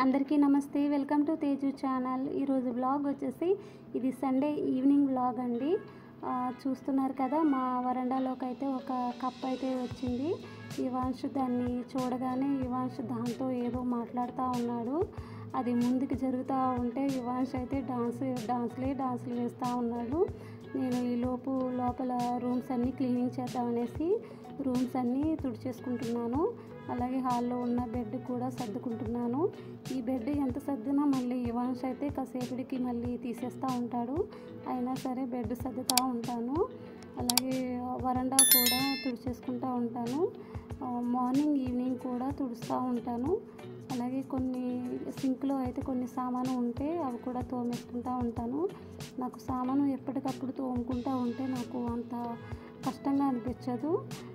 అందరికీ నమస్తే, welcome to Teju channel. ఈరోజు వ్లాగ్ వచ్చేసి ఇది సండే ఈవినింగ్ వ్లాగ్ అండి. చూస్తున్నారు కదా, మా వరండాలోకి అయితే ఒక కప్ అయితే వచ్చింది. ఇవాన్షు దాన్ని చూడగానే ఇవాన్షు దాంతో ఏదో మాట్లాడుతూ ఉన్నాడు. అది ముందుకు జరుగుతూ ఉంటే ఇవాన్షు అయితే డాన్స్లు వేస్తూ ఉన్నాడు. నేను ఈలోపు లోపల రూమ్స్ అన్నీ క్లీనింగ్ చేద్దామనేసి రూమ్స్ అన్నీ తుడిచేసుకుంటున్నాను. అలాగే హాల్లో ఉన్న బెడ్ కూడా సర్దుకుంటున్నాను. ఈ బెడ్ ఎంత సర్దినా మళ్ళీ ఇవాన్ష్ అయితే కాసేపటికి మళ్ళీ తీసేస్తూ ఉంటాడు. అయినా సరే బెడ్ సర్దుతూ ఉంటాను. అలాగే వరండా కూడా తుడిచేసుకుంటూ ఉంటాను. మార్నింగ్ ఈవినింగ్ కూడా తుడుస్తూ ఉంటాను. అలాగే కొన్ని సింక్లో అయితే కొన్ని సామాను ఉంటే అవి కూడా తోమేసుకుంటూ ఉంటాను. నాకు సామాను ఎప్పటికప్పుడు తోముకుంటూ ఉంటే నాకు అంత కష్టంగా అనిపించదు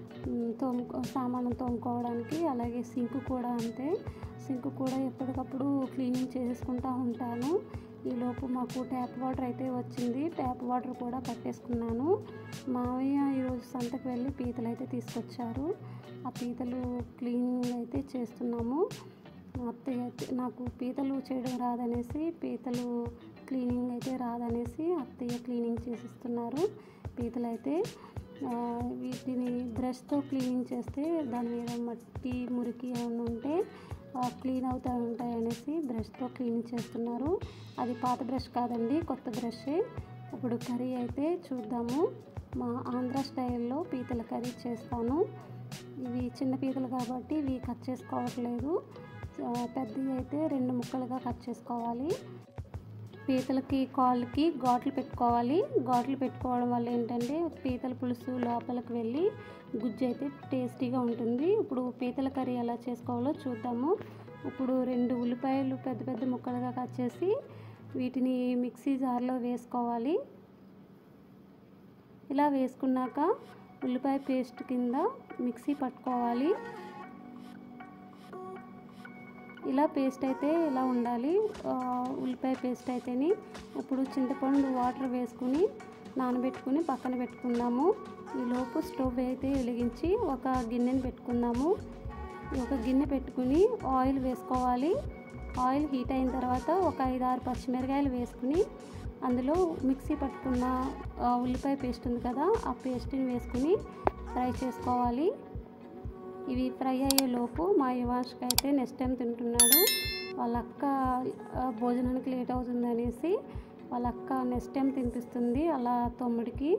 సామాను తోముకోవడానికి. అలాగే సింక్ కూడా అంతే, సింక్ కూడా ఎప్పటికప్పుడు క్లీనింగ్ చేసుకుంటూ ఉంటాను. ఈలోపు మాకు ట్యాప్ వాటర్ అయితే వచ్చింది. ట్యాప్ వాటర్ కూడా పట్టేసుకున్నాను. మావయ్య ఈరోజు సంతకు వెళ్ళి పీతలు అయితే తీసుకొచ్చారు. ఆ పీతలు క్లీనింగ్ అయితే చేస్తున్నాము. అత్తయ్య నాకు పీతలు చేయడం రాదనేసి, పీతలు క్లీనింగ్ అయితే రాదనేసి అత్తయ్య క్లీనింగ్ చేసిస్తున్నారు. పీతలు అయితే వీటిని బ్రష్తో క్లీనింగ్ చేస్తే దాని మీద మట్టి మురికి ఏమైనా ఉంటే క్లీన్ అవుతూ ఉంటాయి అనేసి బ్రష్తో క్లీనింగ్ చేస్తున్నారు. అది పాత బ్రష్ కాదండి, కొత్త బ్రషే. ఇప్పుడు కర్రీ అయితే చూద్దాము. మా ఆంధ్ర స్టైల్లో పీతల కర్రీ చేస్తాను. ఇవి చిన్న పీతలు కాబట్టి ఇవి కట్ చేసుకోవట్లేదు. పెద్దవి అయితే 2 ముక్కలుగా కట్ చేసుకోవాలి. పీతలకి కాళ్ళకి ఘాట్లు పెట్టుకోవాలి. ఘాట్లు పెట్టుకోవడం వల్ల ఏంటంటే పీతల పులుసు లోపలికి వెళ్ళి గుజ్జు అయితే టేస్టీగా ఉంటుంది. ఇప్పుడు పీతల కర్రీ ఎలా చేసుకోవాలో చూద్దాము. ఇప్పుడు 2 ఉల్లిపాయలు పెద్ద పెద్ద ముక్కలుగా కట్ చేసి వీటిని మిక్సీ జార్లో వేసుకోవాలి. ఇలా వేసుకున్నాక ఉల్లిపాయ పేస్ట్ కింద మిక్సీ పట్టుకోవాలి. ఇలా పేస్ట్ అయితే ఇలా ఉండాలి, ఉల్లిపాయ పేస్ట్ అయితేని. ఇప్పుడు చింతపండు వాటర్ వేసుకుని నానబెట్టుకుని పక్కన పెట్టుకుందాము. ఈలోపు స్టవ్ అయితే వెలిగించి ఒక గిన్నెని పెట్టుకుందాము. ఒక గిన్నె పెట్టుకుని ఆయిల్ వేసుకోవాలి. ఆయిల్ హీట్ అయిన తర్వాత ఒక 5-6 పచ్చిమిరకాయలు వేసుకుని అందులో మిక్సీ పట్టుకున్న ఉల్లిపాయ పేస్ట్ ఉంది కదా, ఆ పేస్ట్ని వేసుకుని ఫ్రై చేసుకోవాలి. ఇవి ఫ్రై అయ్యేలోపు మా ఇవాన్ష్కి అయితే నెక్స్ట్ టైం తింటున్నాడు. వాళ్ళ అక్క భోజనానికి లేట్ అవుతుంది అనేసి వాళ్ళ అక్క నెక్స్ట్ టైం తినిపిస్తుంది అలా తమ్ముడికి.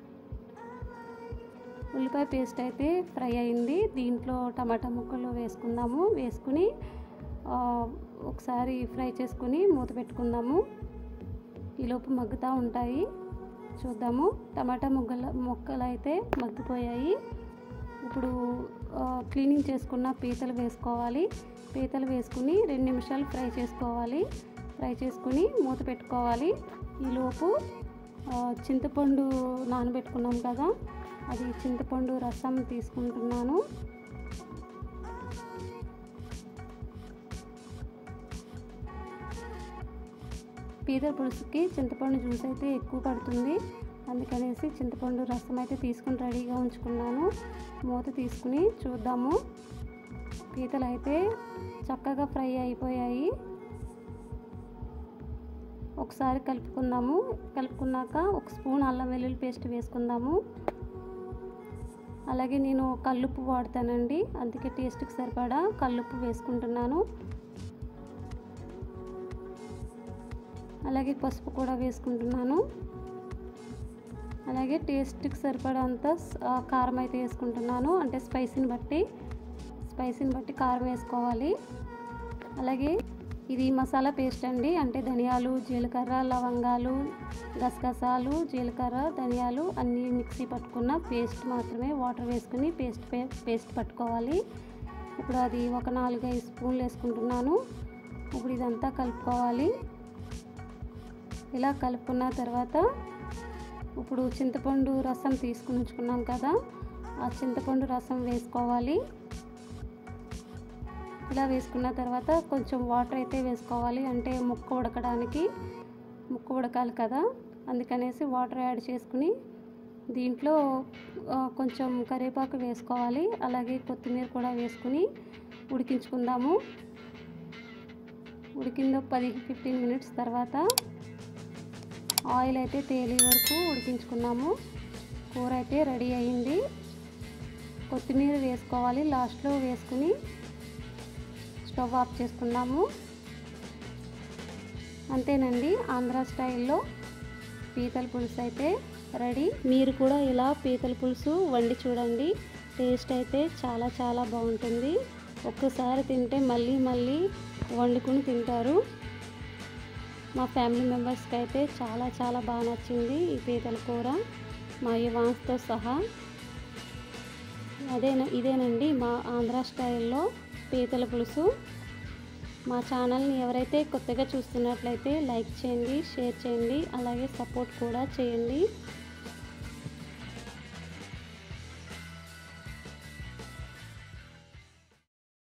ఉల్లిపాయ పేస్ట్ అయితే ఫ్రై అయింది. దీంట్లో టమాటా ముక్కలు వేసుకుందాము. వేసుకుని ఒకసారి ఫ్రై చేసుకుని మూత పెట్టుకుందాము. ఈలోపు మగ్గుతూ ఉంటాయి. చూద్దాము. టమాటా ముక్కలు అయితే మగ్గిపోయాయి. ఇప్పుడు క్లీనింగ్ చేసుకున్న పీతలు వేసుకోవాలి. పీతలు వేసుకుని 2 నిమిషాలు ఫ్రై చేసుకోవాలి. ఫ్రై చేసుకుని మూత పెట్టుకోవాలి. ఈలోపు చింతపండు నానబెట్టుకున్నాం కదా, అది చింతపండు రసం తీసుకుంటున్నాను. పీతల పులుసుకి చింతపండు జ్యూస్ అయితే ఎక్కువ పడుతుంది. అందుకనేసి చింతపండు రసం అయితే తీసుకుని రెడీగా ఉంచుకున్నాను. మూత తీసుకుని చూద్దాము. పీతలు అయితే చక్కగా ఫ్రై అయిపోయాయి. ఒకసారి కలుపుకుందాము. కలుపుకున్నాక 1 స్పూన్ అల్లం వెల్లుల్లి పేస్ట్ వేసుకుందాము. అలాగే నేను కల్లుప్పు వాడతానండి, అందుకే టేస్ట్కి సరిపడా కల్లుప్పు వేసుకుంటున్నాను. అలాగే పసుపు కూడా వేసుకుంటున్నాను. అలాగే టేస్ట్కి సరిపడంత కారం అయితే వేసుకుంటున్నాను. అంటే స్పైసీని బట్టి కారం వేసుకోవాలి. అలాగే ఇది మసాలా పేస్ట్ అండి, అంటే ధనియాలు, జీలకర్ర, లవంగాలు, గసగసాలు, జీలకర్ర, ధనియాలు అన్నీ మిక్సీ పట్టుకున్న పేస్ట్ మాత్రమే. వాటర్ వేసుకుని పేస్ట్ పట్టుకోవాలి. ఇప్పుడు అది ఒక 4-5 స్పూన్లు వేసుకుంటున్నాను. ఇప్పుడు ఇదంతా కలుపుకోవాలి. ఇలా కలుపుకున్న తర్వాత ఇప్పుడు చింతపండు రసం తీసుకుని ఉంచుకున్నాం కదా, ఆ చింతపండు రసం వేసుకోవాలి. ఇలా వేసుకున్న తర్వాత కొంచెం వాటర్ అయితే వేసుకోవాలి. అంటే ముక్క ఉడకాలి కదా, అందుకనేసి వాటర్ యాడ్ చేసుకుని దీంట్లో కొంచెం కరివేపాకు వేసుకోవాలి. అలాగే కొత్తిమీర కూడా వేసుకుని ఉడికించుకుందాము. ఉడికిందో 10-15 మినిట్స్ తర్వాత ఆయిల్ అయితే తేలే వరకు ఉడికించుకున్నాము. కూర అయితే రెడీ అయింది. కొత్తిమీర వేసుకోవాలి, లాస్ట్లో వేసుకుని స్టవ్ ఆఫ్ చేసుకున్నాము. అంతేనండి, ఆంధ్ర స్టైల్లో పీతల పులుసు అయితే రెడీ. మీరు కూడా ఇలా పీతల పులుసు వండి చూడండి. టేస్ట్ అయితే చాలా చాలా బాగుంటుంది. ఒక్కసారి తింటే మళ్ళీ మళ్ళీ వండుకుని తింటారు. మా ఫ్యామిలీ మెంబర్స్కి అయితే చాలా చాలా బాగా నచ్చింది ఈ పీతల కూర, మా ఇవాన్స్తో సహా. ఇదేనండి మా ఆంధ్ర స్టైల్లో పీతల పులుసు. మా ఛానల్ని ఎవరైతే కొత్తగా చూస్తున్నట్లయితే లైక్ చేయండి, షేర్ చేయండి, అలాగే సపోర్ట్ కూడా చేయండి.